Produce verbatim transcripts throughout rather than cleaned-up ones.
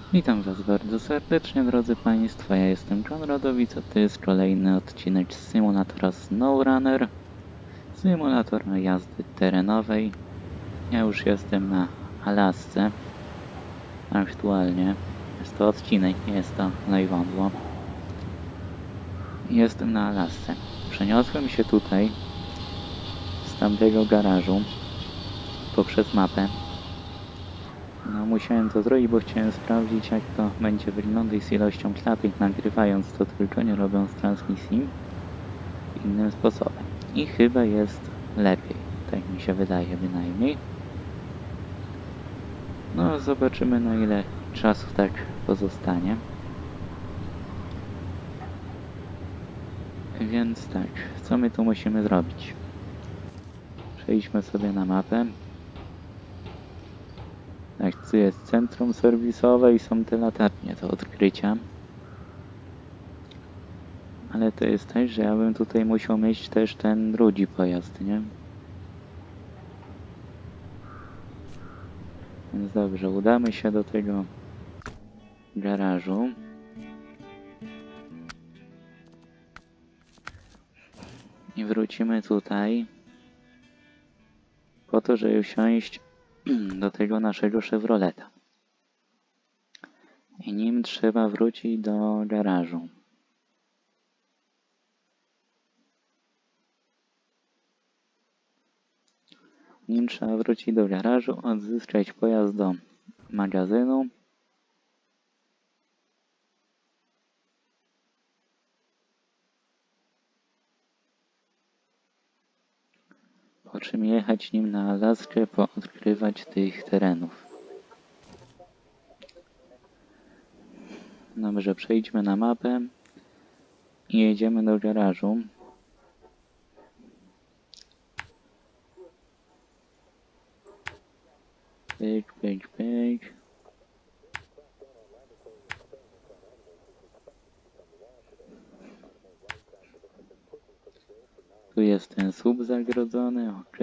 Witam Was bardzo serdecznie, drodzy Państwo. Ja jestem Konradowic, a to jest kolejny odcinek z symulatora SnowRunner. Symulator jazdy terenowej. Ja już jestem na Alasce. Aktualnie. Jest to odcinek, nie jest to live'odło. Jestem na Alasce. Przeniosłem się tutaj z tamtego garażu poprzez mapę. No, musiałem to zrobić, bo chciałem sprawdzić, jak to będzie wyglądać z ilością klatek, nagrywając to tylko, nie robiąc transmisji innym sposobem. I chyba jest lepiej, tak mi się wydaje bynajmniej. No, zobaczymy, na ile czasu tak pozostanie. Więc tak, co my tu musimy zrobić? Przejdźmy sobie na mapę. Tak, tu jest centrum serwisowe i są te latarnie do odkrycia. Ale to jest tak, że ja bym tutaj musiał mieć też ten drugi pojazd, nie? Więc dobrze, udamy się do tego garażu. I wrócimy tutaj po to, żeby wsiąść do tego naszego Chevroleta. I nim trzeba wrócić do garażu. Nim trzeba wrócić do garażu, odzyskać pojazd do magazynu. Po czym jechać nim na Alaskę, poodkrywać tych terenów. Dobrze, przejdźmy na mapę i jedziemy do garażu. Pyk, pyk, pyk. Tu jest ten słup zagrodzony, ok.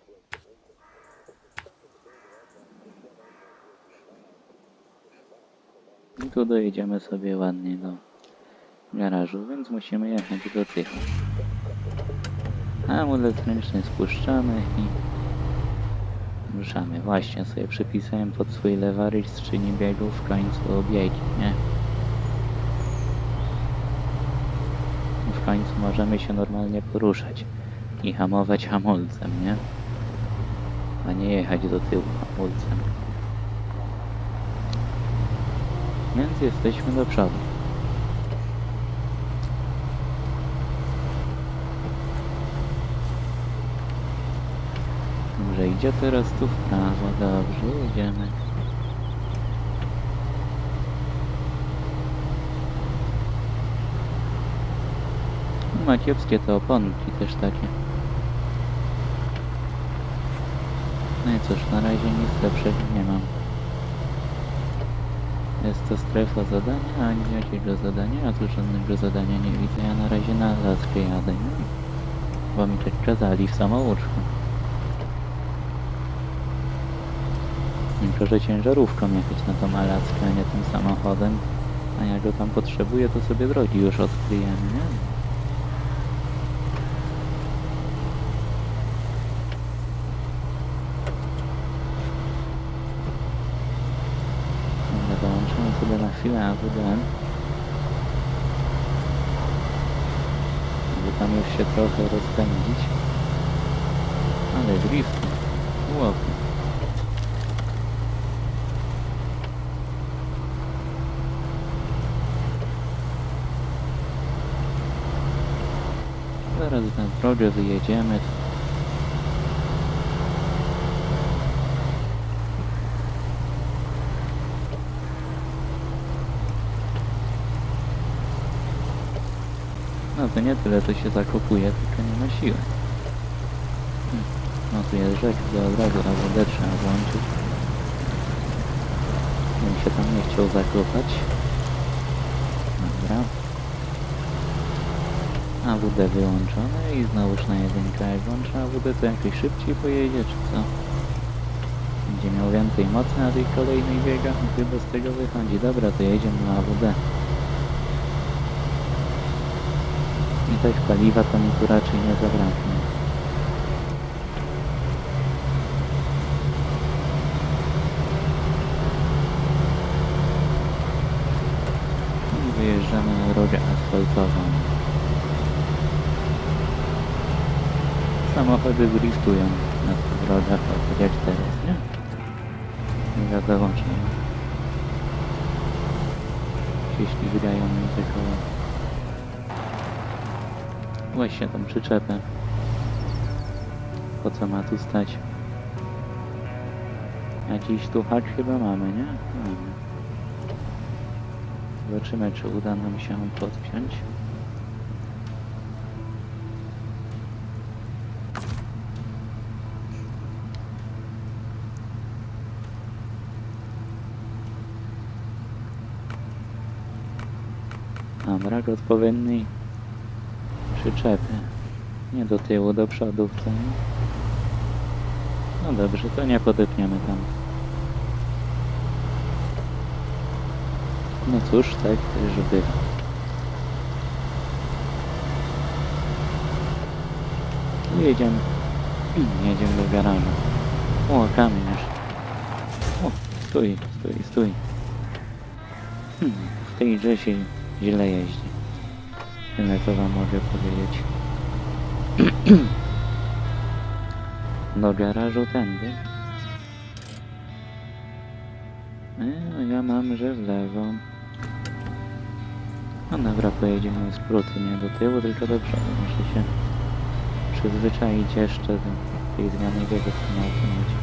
I tu dojedziemy sobie ładnie do garażu, więc musimy jechać do tyłu. Amulet ręczny spuszczamy i ruszamy. Właśnie sobie przypisałem pod swój lewarycz skrzyni biegów w końcu obiegi, nie? W końcu możemy się normalnie poruszać i hamować hamulcem, nie? A nie jechać do tyłu hamulcem. Więc jesteśmy do przodu. Dobrze, idzie teraz tu w prawo. Dobrze, jedziemy. Ma kiepskie te oponki też takie. No i cóż, na razie nic lepszego nie mam. Jest to strefa zadania, a jakiego zadania? A tu żadnego zadania nie widzę. Ja na razie na Alaskę jadę, nie? Bo mi tak kazali w samouczku. Tylko że ciężarówką jechać na tą Alaskę, a nie tym samochodem. A jak go tam potrzebuję, to sobie drogi już odkryjemy, nie? Dołączymy sobie na chwilę A W D, żeby tam już się trochę rozpędzić. Ale drift, ładnie. Zaraz na drogę wyjedziemy. No to nie tyle, to się zakopuje, tylko nie ma siły. Hmm. No tu jest rzek, to od razu A W D trzeba włączyć. Bym się tam nie chciał zakopać. Dobra. A W D wyłączone i znowuż na jedynkę. Jak włączę A W D, to jakoś szybciej pojedzie, czy co? będzie miał więcej mocy na tych kolejnych biegach i chyba z tego wychodzi. Dobra, to jedziemy na A W D. I też paliwa to mi tu raczej nie zabraknie. I wyjeżdżamy na drogę asfaltową. Samochody driftują na tych drogach, tak jak teraz, nie? Nie wiadomo czemu. Się ślizgają mi te koła. Właśnie tą przyczepę. Po co ma tu stać? Jakiś tu hak chyba mamy, nie? Mamy. Zobaczymy, czy uda nam się podpiąć. A brak odpowiedniej przyczepy. Nie do tyłu, do przodu wcale. No dobrze, to nie podepniemy tam. No cóż, tak też bywa. Jedziemy. Jedziemy do garażu. O, kamień już. O, stój, stój, stój. Hmm, w tej grze się źle jeździ. Tyle to wam mogę powiedzieć. Do garażu tędy. E, ja mam, że w lewo. No dobra, pojedziemy z skróty, nie do tyłu, tylko do przodu. Muszę się przyzwyczaić jeszcze do tej zmiany biegu w tym automacie.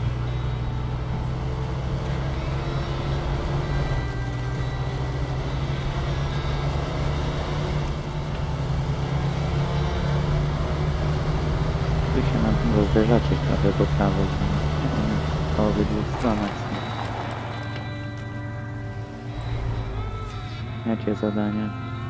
Tu się na tym rozderzaczy trochę po prawo, po obydwu stronach. Jakie zadanie?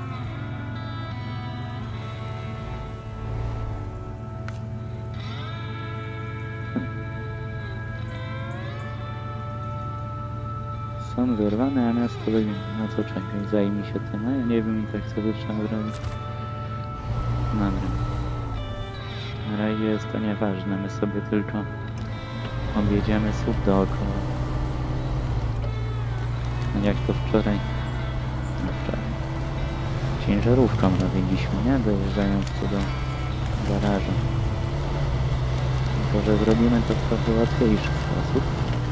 Są wyrwane, a miasto na co czekać? Zajmij się tym, a ja nie wiem i tak co by trzeba robić. Dobra. Na razie jest to nieważne, my sobie tylko objedziemy słup dookoła. No jak to wczoraj? No wczoraj. Ciężarówką robiliśmy, nie? Dojeżdżając tu do garażu. Tylko, że zrobimy to w trochę łatwiejszy sposób.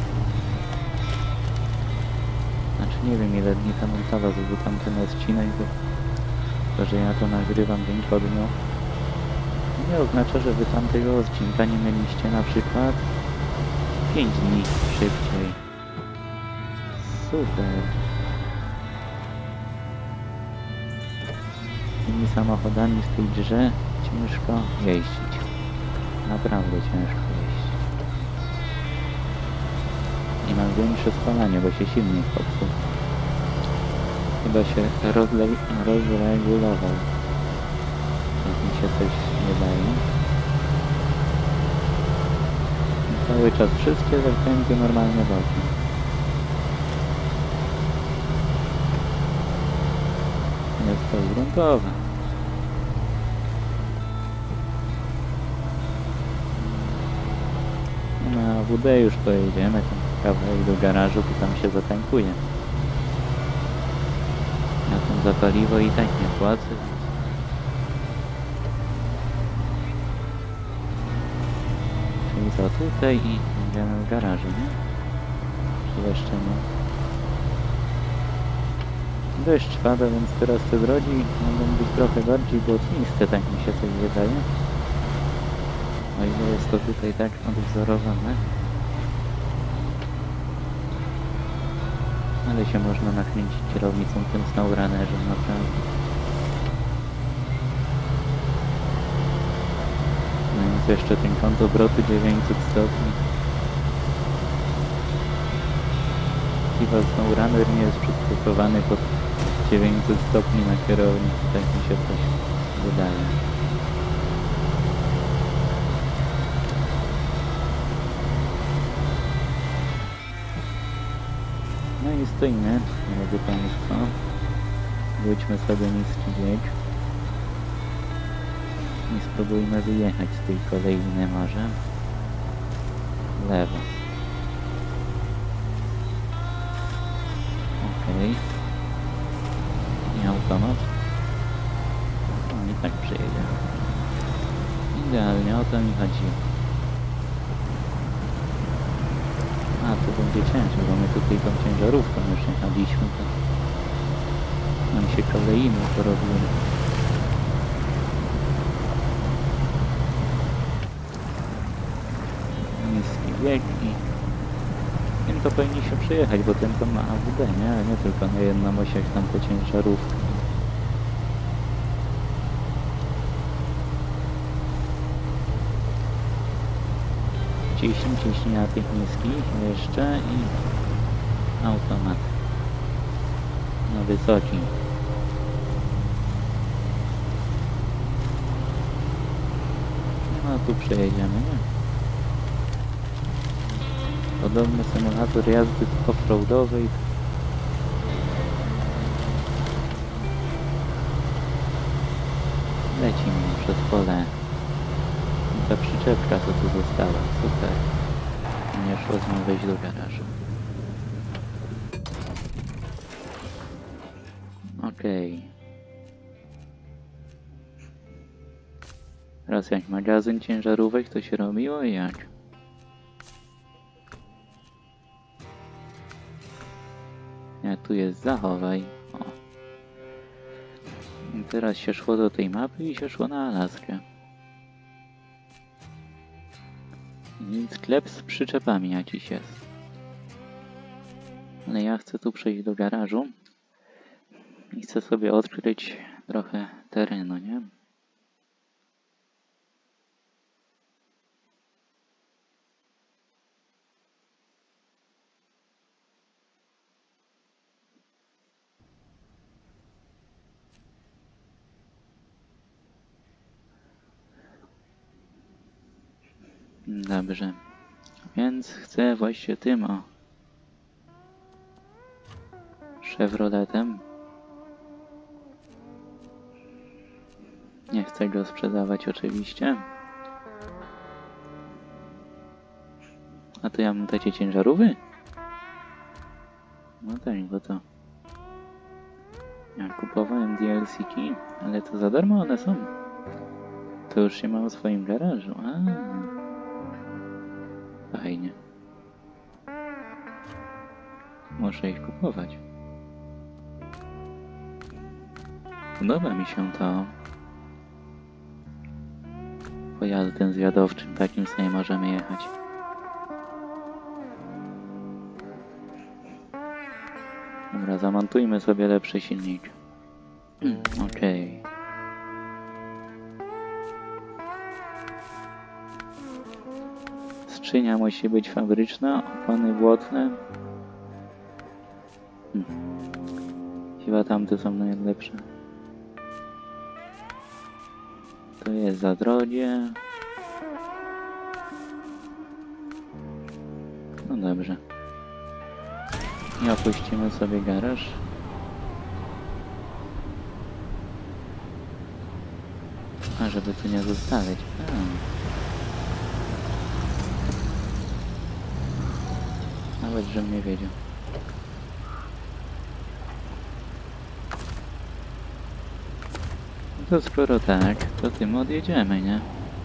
Znaczy nie wiem ile dni ta montawa był tamten odcinek, bo to, że ja to nagrywam dzień po dniu, nie oznacza, że wy tamtego odcinka nie mieliście na przykład pięć dni szybciej. Super. Tymi samochodami w tej grze ciężko jeździć. Naprawdę ciężko jeździć. I mam większe spalanie, bo się silnik popsuł. Chyba się rozle rozregulował. Jak mi się coś wydaje. I cały czas wszystkie zakręty normalnie bokiem. Jest to gruntowe. Na A W D już pojedziemy, tam kawałek do garażu, to tam się zatankuje. Ja tam za paliwo i tak nie płacę. Czyli co, tutaj i będziemy w garażu, nie? Czy jeszcze nie? Deszcz pada, więc teraz te drogi mogą być trochę bardziej błotniste, tak mi się coś wydaje. O ile jest to tutaj tak odwzorowane. Ale się można nakręcić kierownicą tym snowrunnerem, naprawdę. No więc jeszcze ten kąt obrotu dziewięćset stopni. Chyba snowrunner nie jest przystosowany pod dziewięćset stopni na kierownicy, tak mi się coś wydaje. i stoimy, drodzy Państwo. Wróćmy sobie niski bieg. I spróbujmy wyjechać z tej kolejny może. Lewo. Okej. I automat. No i tak przyjedzie. Idealnie, o to mi chodziło. A, to będzie ciężko, bo my tutaj tą ciężarówką już jechaliśmy, to nam się kolejny porobiły. Niski bieg i tym to powinni się przejechać, bo ten to ma A W D, nie? A nie tylko na jedną oś jak tam te ciężarówki. Ciśnij, ciśnij na tych niskich jeszcze i automat na wysoki. No tu przejedziemy, nie? Podobny symulator jazdy off-roadowej. Lecimy przez pole. Ta przyczepka co tu została, super. Nie szło z nią wejść do garażu. Okej. Okay. Teraz jak magazyn ciężarówek to się robiło i jak? Ja tu jest zachowaj. O. I teraz się szło do tej mapy i się szło na Alaskę. I sklep z przyczepami jakiś jest. Ale ja chcę tu przejść do garażu. I chcę sobie odkryć trochę terenu, nie? Dobrze. Więc chcę właśnie tym o Chevroletem. Nie chcę go sprzedawać oczywiście. A to ja mam takie ciężarówki? No tak, bo to... Ja kupowałem D L C ki, ale to za darmo one są. To już się ma w swoim garażu. A. Fajnie. Muszę ich kupować. Podoba mi się to. Pojazdem zwiadowczym takim sobie możemy jechać. Dobra, zamontujmy sobie lepszy silnik. Okej. Okay. Skrzynia musi być fabryczna, opony błotne. Hmm. Chyba tamte są najlepsze. To jest zadrogie. No dobrze. I opuścimy sobie garaż. A żeby tu nie zostawić. A. Nawet, żebym nie wiedział. No to skoro tak, to tym odjedziemy, nie?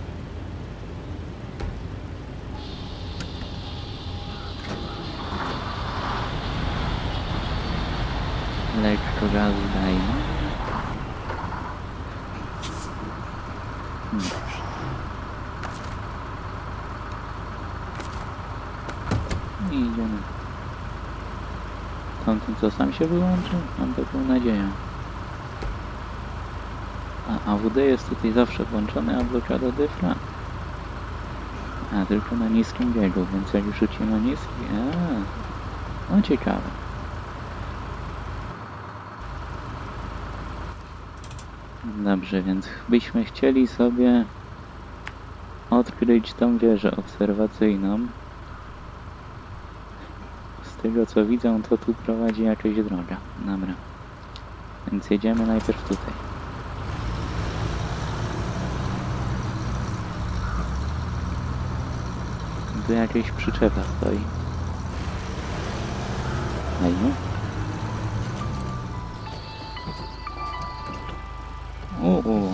Lekko gazu dajmy. Hmm. I idziemy. Tamten co sam się wyłączył? Mam taką nadzieję. A A W D jest tutaj zawsze włączone, a blokada dyfra. A tylko na niskim biegu, więc jak rzucimy niski... A, no ciekawe. Dobrze, więc byśmy chcieli sobie odkryć tą wieżę obserwacyjną. Z tego co widzę, to tu prowadzi jakaś droga. Dobra. Więc jedziemy najpierw tutaj. Tu jakaś przyczepa stoi. Fajnie. Uuu.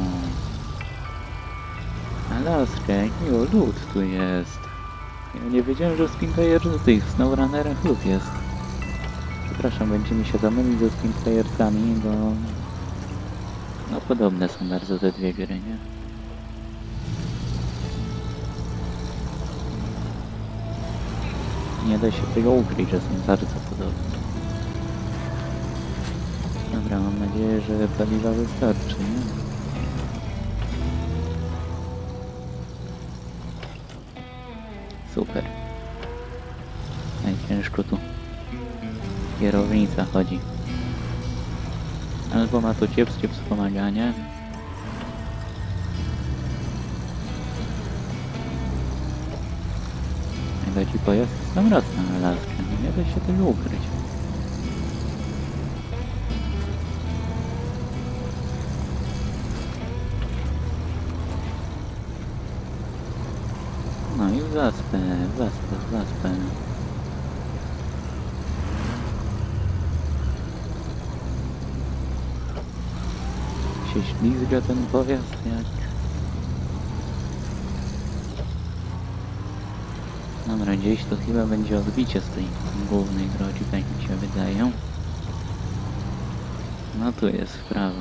Alaska, jak miło, lód tu jest. Ja nie wiedziałem, że w Spinplayerze tych SnowRunnerach lód jest. Przepraszam, będzie mi się domylić ze Spinplayersami, bo... No podobne są bardzo te dwie gry, nie? Nie da się tego ukryć, że są bardzo podobne. Dobra, mam nadzieję, że paliwa wystarczy, nie? Super. Najciężko tu kierownica chodzi. Albo ma to kiepskie wspomaganie. Taki pojazd jest sam raz na Alaskę. Nie da się tego ukryć. No i w zaspę, w zaspę, w zaspę. Się ślizga ten pojazd jak... Dobra, gdzieś to chyba będzie odbicie z tej głównej drogi, tak mi się wydaje. No tu jest w prawo.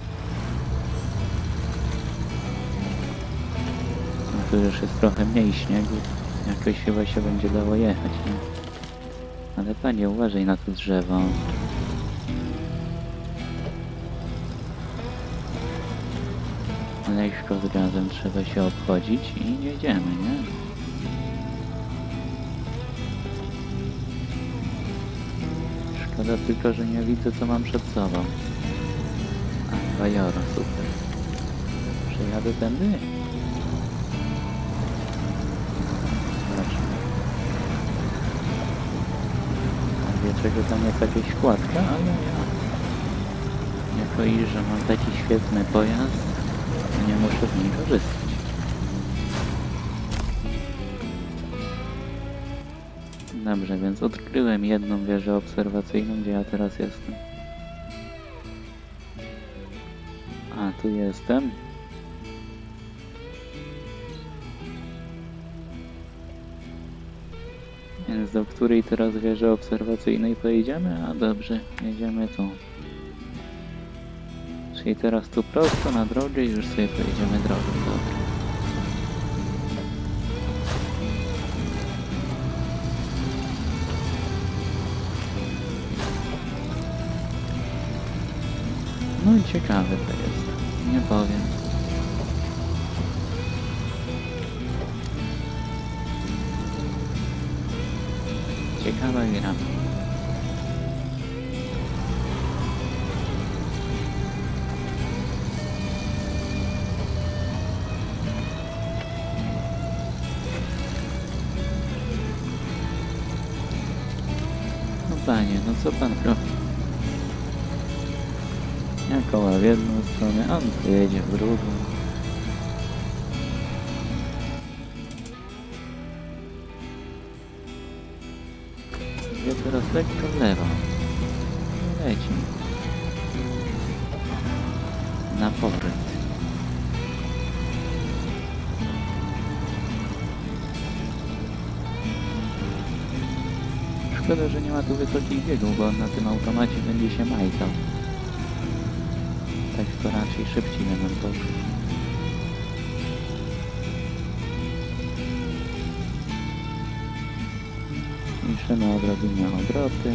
No tu już jest trochę mniej śniegu. Jakoś chyba się będzie dało jechać, nie? Ale panie, uważaj na to drzewo. Lekko z gazem trzeba się obchodzić i jedziemy, nie? Szkoda tylko, że nie widzę, co mam przed sobą. A, Bajoro, super. Przejadę tędy? Zobaczmy. A wie, czego tam jest jakaś kładka, ale ja... Jako iż, że mam taki świetny pojazd, to nie muszę z niej korzystać. Dobrze, więc odkryłem jedną wieżę obserwacyjną, gdzie ja teraz jestem. A, tu jestem. Więc do której teraz wieży obserwacyjnej pojedziemy? A dobrze, jedziemy tu. Czyli teraz tu prosto na drogę i już sobie pojedziemy drogą, dobra. No i ciekawe to jest, nie powiem. Ciekawa gra. No panie, no co pan robi? Ja koła w jedną stronę, on tu jedzie w drugą. Ja teraz lekko w lewo. Leci. Na powrót. Szkoda, że nie ma tu wysokich biegów, bo on na tym automacie będzie się majtał. Tak to raczej szybciej będą poszły. Zmniejszymy odrobinę obroty.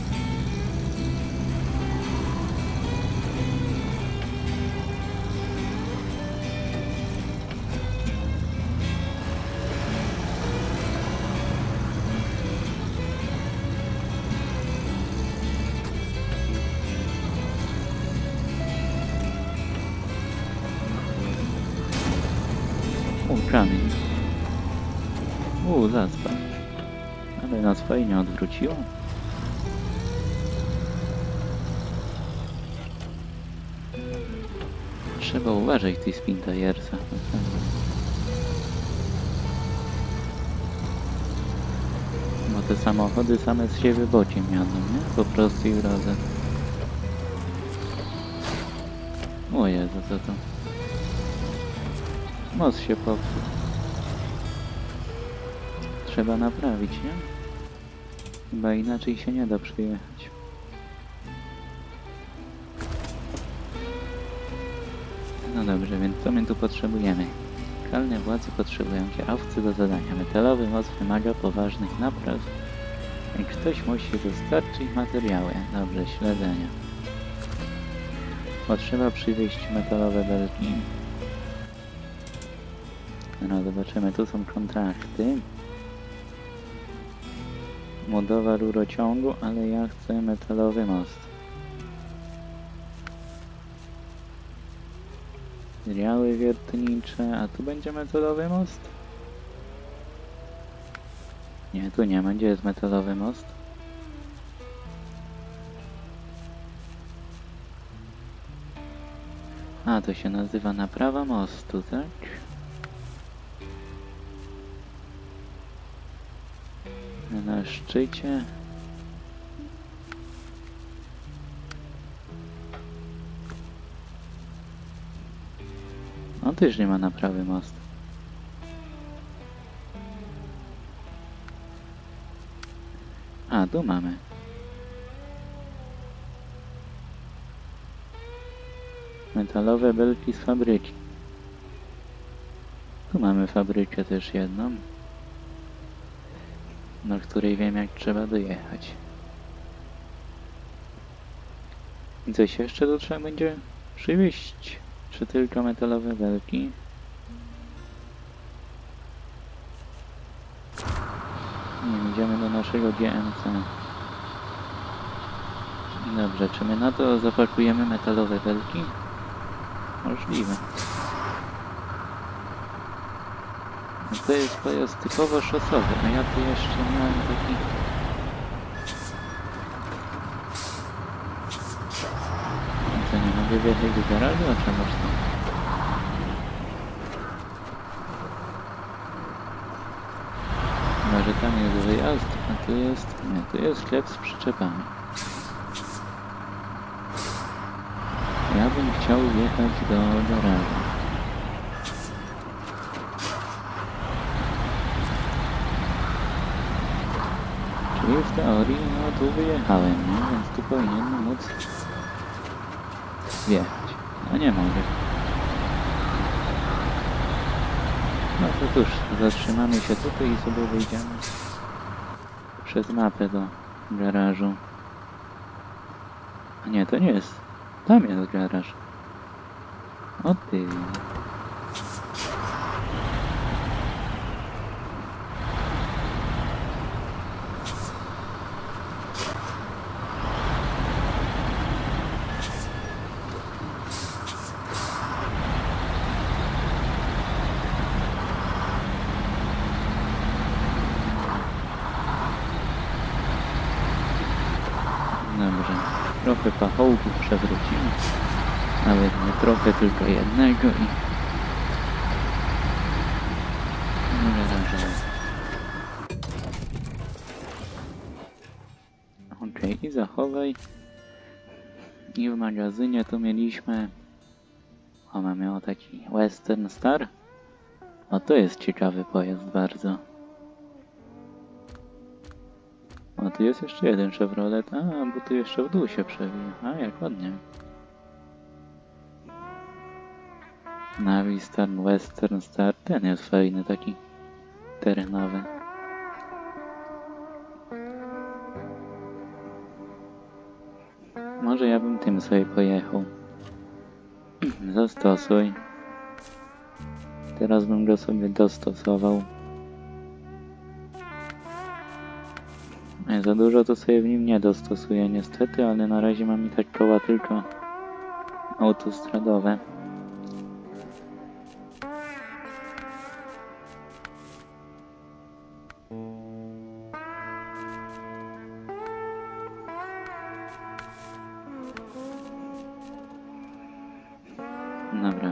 U, kamień. U, zaspać. Ale nas fajnie odwróciło. trzeba uważać w tej Spintajersach. Bo te samochody same z siebie bocie mianą, nie? Po prostej drodze. O Jezu, co to? Most się popsuł. Trzeba naprawić, nie? Chyba inaczej się nie da przyjechać. No dobrze, więc co my tu potrzebujemy? Lokalne władze potrzebują kierowcy do zadania. Metalowy most wymaga poważnych napraw. I ktoś musi dostarczyć materiały. Dobrze, śledzenia. Potrzeba przywieźć metalowe belki. No zobaczymy, tu są kontrakty. Budowa rurociągu, ale ja chcę metalowy most. Materiały wiertnicze, a tu będzie metalowy most? Nie, tu nie ma. Gdzie jest metalowy most? A, to się nazywa naprawa mostu, tak? Na szczycie. On też nie ma naprawy mostu. A, tu mamy. Metalowe belki z fabryki. Tu mamy fabrykę też jedną, do której wiem, jak trzeba dojechać. I coś jeszcze tu trzeba będzie przywieźć? Czy tylko metalowe belki? Nie, idziemy do naszego G M C. Dobrze, czy my na to zapakujemy metalowe belki? Możliwe. No to jest pojazd typowo szosowy, a ja tu jeszcze miałem taki... No co, nie mogę wjechać do garażu? A czemu to? Chyba, że tam jest wyjazd, a tu jest... Nie, tu jest sklep z przyczepami. Ja bym chciał wjechać do garażu. Czyli w teorii, no tu wyjechałem, nie? Więc tu powinienem móc wjechać. No nie mogę. No to cóż, zatrzymamy się tutaj i sobie wyjdziemy przez mapę do garażu. A nie, to nie jest. Tam jest garaż. O ty. Dobrze. Trochę pachołków przewrócimy. Nawet nie trochę, tylko jednego i... Okej, okay, i zachowaj. I w magazynie to mieliśmy... O, mamy o taki Western Star. O, to jest ciekawy pojazd bardzo. O, tu jest jeszcze jeden Chevrolet. A, bo tu jeszcze w dół się przewija. A, jak ładnie. Navi Star, Western Star. Ten jest fajny, taki terenowy. Może ja bym tym sobie pojechał. Zastosuj. Teraz bym go sobie dostosował. Za dużo to sobie w nim nie dostosuję niestety, ale na razie mam i tak koła tylko autostradowe. Dobra.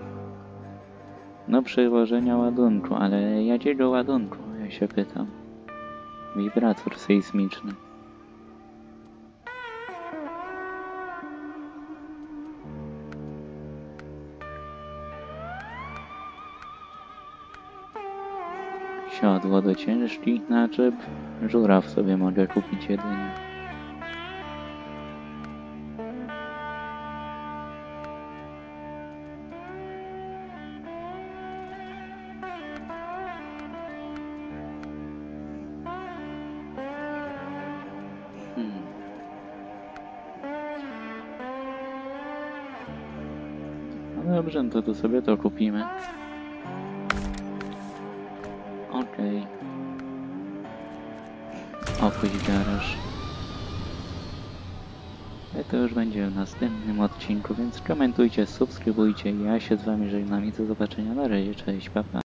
No przewożenia ładunku, ale jakiego ładunku? Ja się pytam. Wibrator sejsmiczny. Siodło do ciężkich naczep. Żuraw sobie mogę kupić jedynie. Hmm. No dobrze, no to, to sobie to kupimy. Okej. Opuść garaż. Ale to już będzie w następnym odcinku, więc komentujcie, subskrybujcie. Ja się z wami żegnam i do zobaczenia na razie. Cześć, pa pa.